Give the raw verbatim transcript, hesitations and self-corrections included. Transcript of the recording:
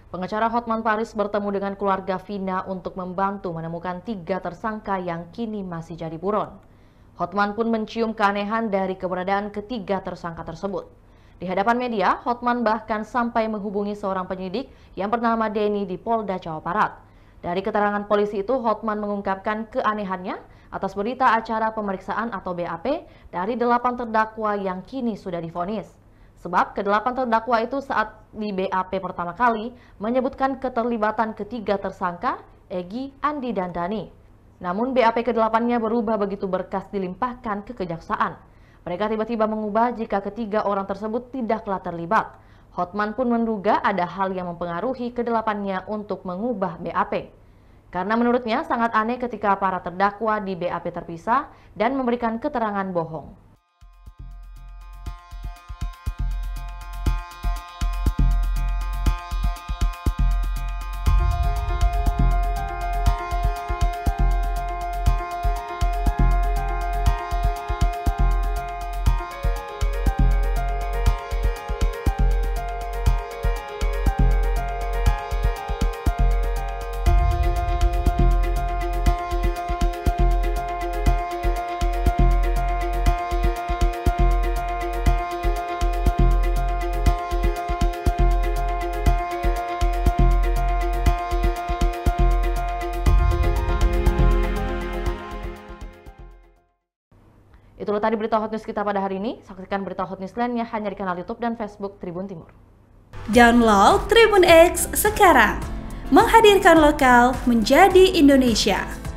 Pengacara Hotman Paris bertemu dengan keluarga Vina untuk membantu menemukan tiga tersangka yang kini masih jadi buron. Hotman pun mencium keanehan dari keberadaan ketiga tersangka tersebut. Di hadapan media, Hotman bahkan sampai menghubungi seorang penyidik yang bernama Denny di Polda Jawa Barat. Dari keterangan polisi itu, Hotman mengungkapkan keanehannya atas berita acara pemeriksaan atau B A P dari delapan terdakwa yang kini sudah divonis. Sebab kedelapan terdakwa itu saat di B A P pertama kali menyebutkan keterlibatan ketiga tersangka, Egy, Andi, dan Dani. Namun B A P kedelapannya berubah begitu berkas dilimpahkan ke kejaksaan. Mereka tiba-tiba mengubah jika ketiga orang tersebut tidaklah terlibat. Hotman pun menduga ada hal yang mempengaruhi kedelapannya untuk mengubah B A P. Karena menurutnya sangat aneh ketika para terdakwa di B A P terpisah dan memberikan keterangan bohong. Itulah tadi berita hot news kita pada hari ini. Saksikan berita hot news lainnya hanya di kanal YouTube dan Facebook Tribun Timur. Download Tribun X sekarang, menghadirkan lokal menjadi Indonesia.